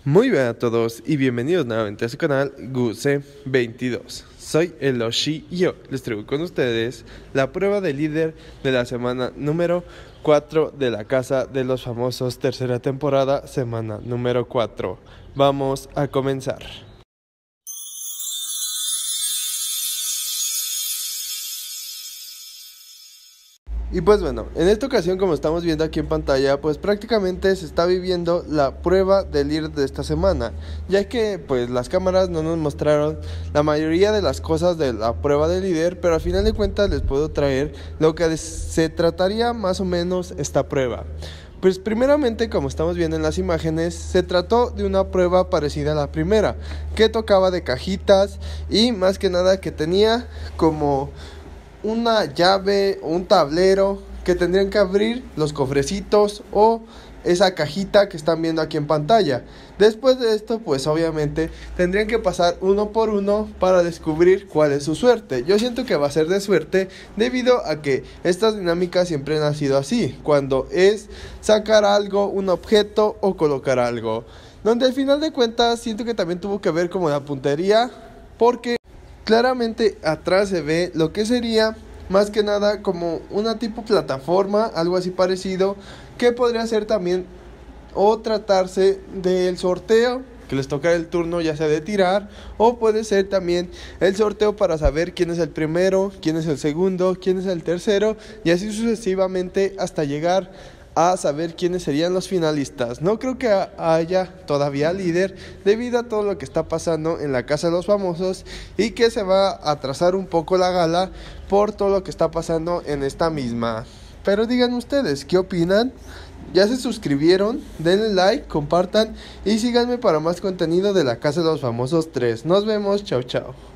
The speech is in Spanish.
Muy bien a todos y bienvenidos nuevamente a su canal Guse22. Soy el Oshi y yo les traigo con ustedes la prueba de líder de la semana número 4 de la Casa de los Famosos, tercera temporada, semana número 4. Vamos a comenzar. Y pues bueno, en esta ocasión, como estamos viendo aquí en pantalla, pues prácticamente se está viviendo la prueba del líder de esta semana, ya que pues las cámaras no nos mostraron la mayoría de las cosas de la prueba del líder, pero al final de cuentas les puedo traer lo que se trataría más o menos esta prueba. Pues primeramente, como estamos viendo en las imágenes, se trató de una prueba parecida a la primera, que tocaba de cajitas y más que nada que tenía como una llave o un tablero que tendrían que abrir los cofrecitos o esa cajita que están viendo aquí en pantalla. Después de esto, pues obviamente tendrían que pasar uno por uno para descubrir cuál es su suerte. Yo siento que va a ser de suerte debido a que estas dinámicas siempre han sido así, cuando es sacar algo, un objeto o colocar algo, donde al final de cuentas siento que también tuvo que ver como la puntería, porque claramente atrás se ve lo que sería más que nada como una tipo plataforma, algo así parecido, que podría ser también o tratarse del sorteo, que les toca el turno ya sea de tirar, o puede ser también el sorteo para saber quién es el primero, quién es el segundo, quién es el tercero, y así sucesivamente hasta llegar a saber quiénes serían los finalistas. No creo que haya todavía líder debido a todo lo que está pasando en la Casa de los Famosos y que se va a atrasar un poco la gala por todo lo que está pasando en esta misma. Pero digan ustedes, ¿qué opinan? ¿Ya se suscribieron? Denle like, compartan y síganme para más contenido de la Casa de los Famosos 3. Nos vemos, chao chao.